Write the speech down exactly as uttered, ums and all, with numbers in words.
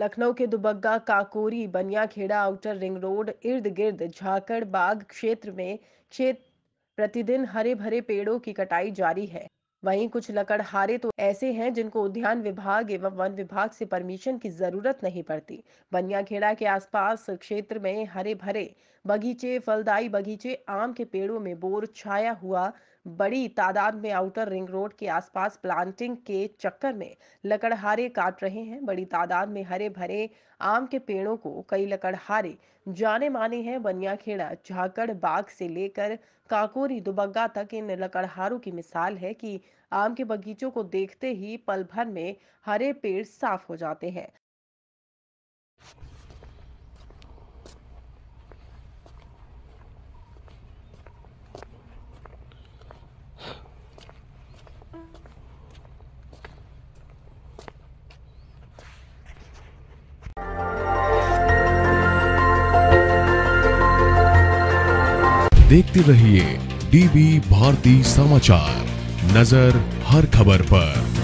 लखनऊ के Dubagga, Kakori, Baniyakheda, outer ring road इर्द गिर्द झाकड़ बाग क्षेत्र में क्षेत्र प्रतिदिन हरे भरे पेड़ों की कटाई जारी है। वहीं कुछ लकड़हारे तो ऐसे हैं जिनको उद्यान विभाग एवं वन विभाग से परमिशन की जरूरत नहीं पड़ती। बनियाखेड़ा के आसपास क्षेत्र में हरे भरे बगीचे, फलदाई बगीचे, आम के पेड़ों में बोर छाया हुआ। बड़ी तादाद में आउटर रिंग रोड के आसपास प्लांटिंग के चक्कर में लकड़हारे काट रहे हैं। बड़ी तादाद में हरे भरे आम के पेड़ों को कई लकड़हारे जाने माने हैं। बनियाखेड़ा झाकड़ बाग से लेकर काकोरी दुबग्गा तक इन लकड़हारों की मिसाल है कि आम के बगीचों को देखते ही पल भर में हरे पेड़ साफ हो जाते हैं। देखते रहिए डीबी भारती समाचार, नजर हर खबर पर।